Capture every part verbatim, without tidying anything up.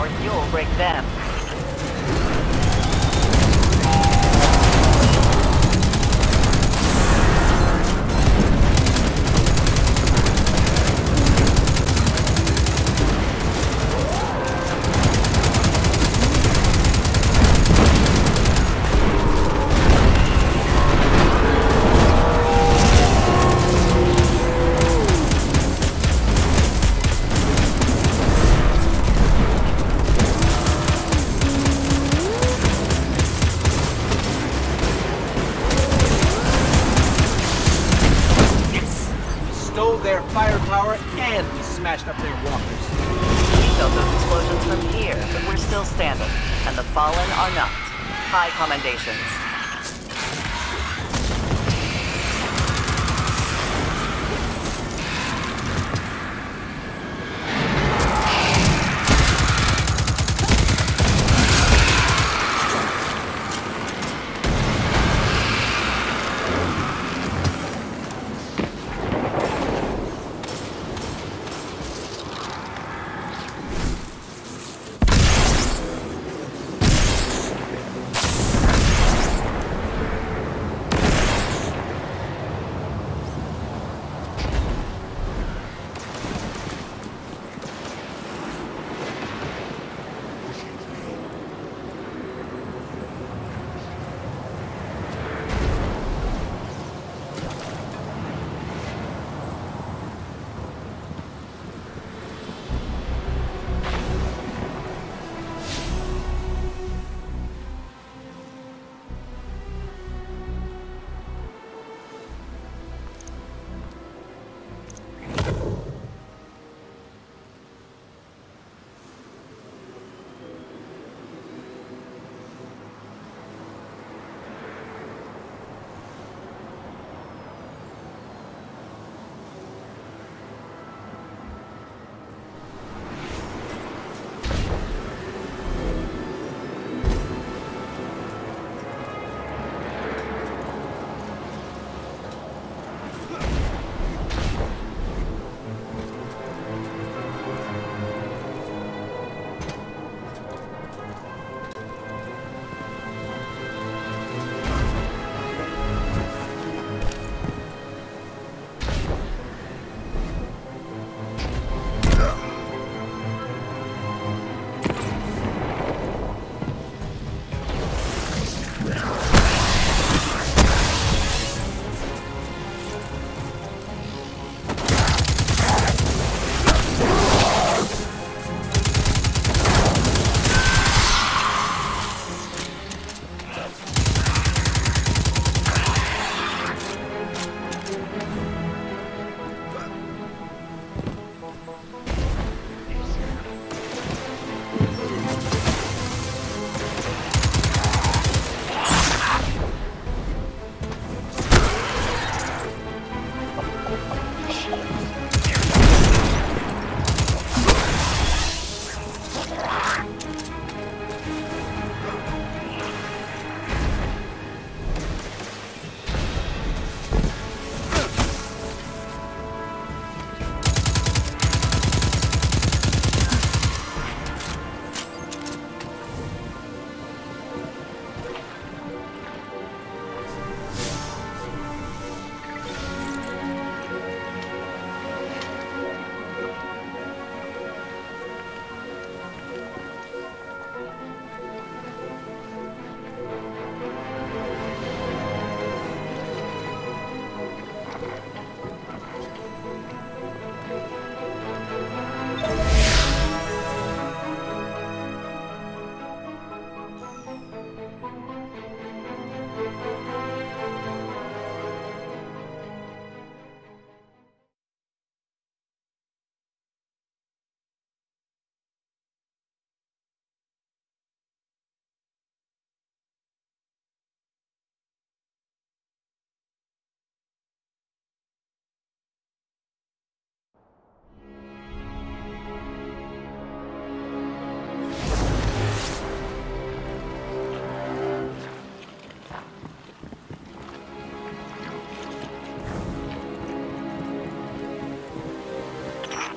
you'll break them. Their firepower and we smashed up their walkers. We felt those explosions from here, but we're still standing, and the fallen are not. High commendations.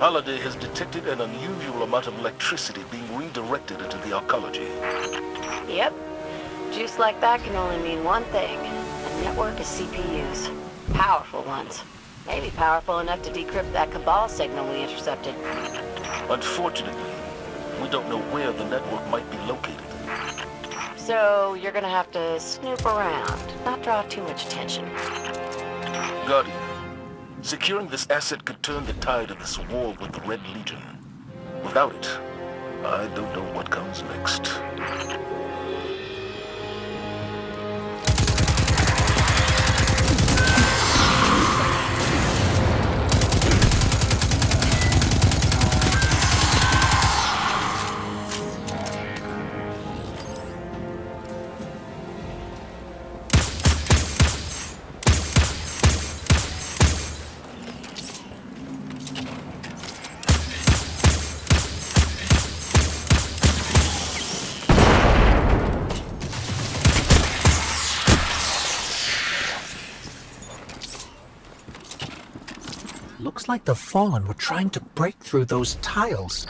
Holiday has detected an unusual amount of electricity being redirected into the arcology. Yep. Juice like that can only mean one thing. A network of C P Us. Powerful ones. Maybe powerful enough to decrypt that Cabal signal we intercepted. Unfortunately, we don't know where the network might be located. So you're gonna have to snoop around, not draw too much attention. Guardian, securing this asset could turn the tide of this war with the Red Legion. Without it, I don't know what comes next. Looks like the Fallen were trying to break through those tiles.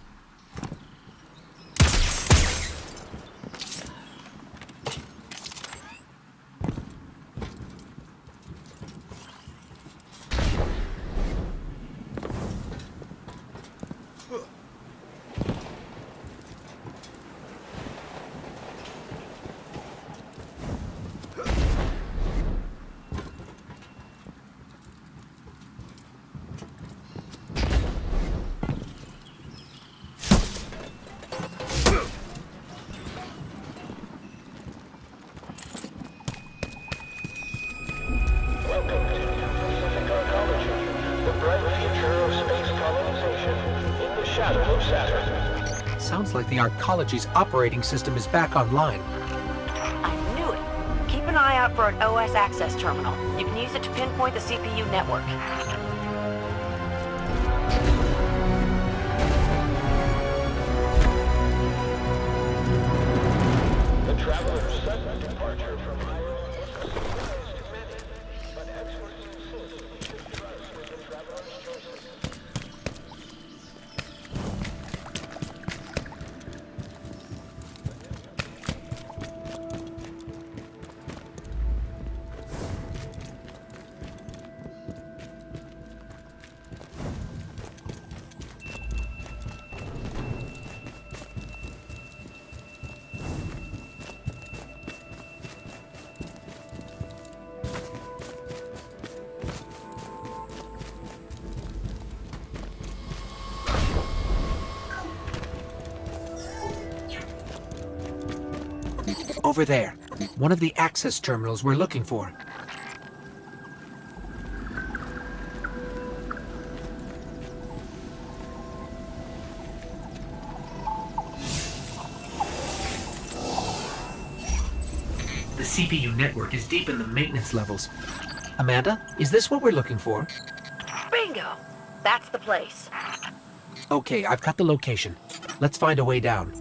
Sounds like the arcology's operating system is back online. I knew it. Keep an eye out for an O S access terminal. You can use it to pinpoint the C P U network. The traveler's sudden departure from Iron was a surprise to many, but experts insist we should trust in the traveler's choices. Over there, one of the access terminals we're looking for. The C P U network is deep in the maintenance levels. Amanda, is this what we're looking for? Bingo! That's the place. Okay, I've got the location. Let's find a way down.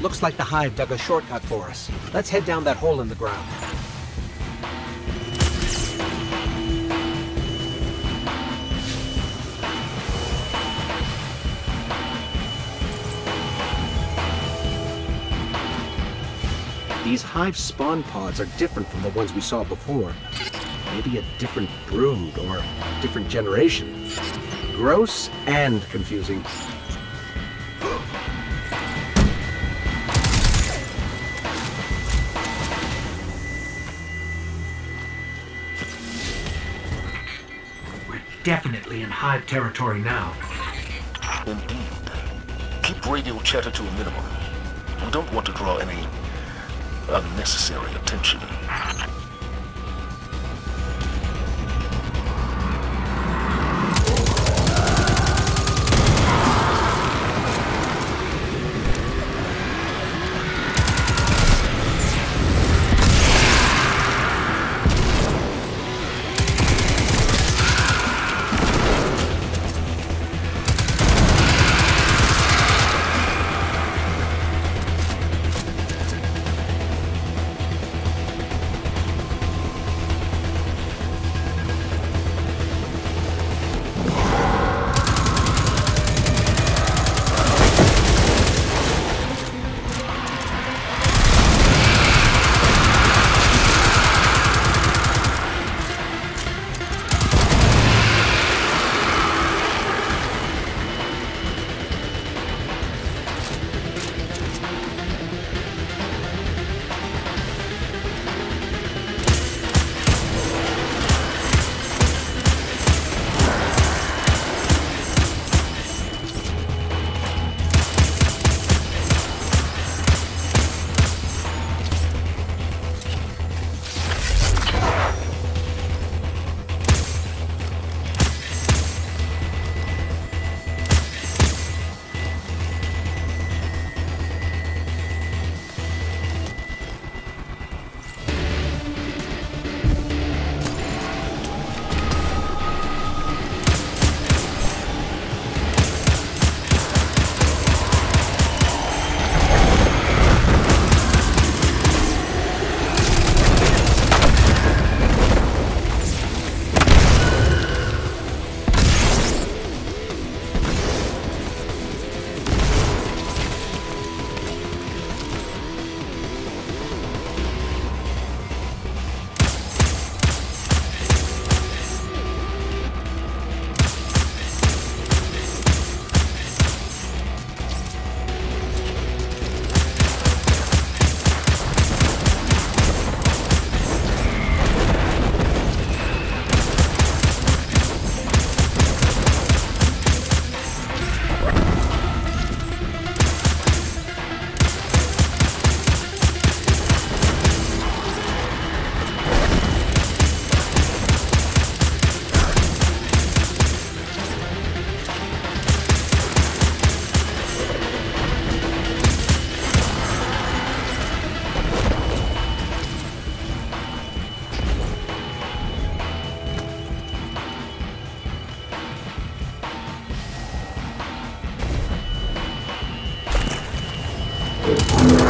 Looks like the Hive dug a shortcut for us. Let's head down that hole in the ground. These Hive spawn pods are different from the ones we saw before. Maybe a different brood or different generation. Gross and confusing. We're definitely in Hive territory now. Indeed. Keep radio chatter to a minimum. We don't want to draw any unnecessary attention. Thank you.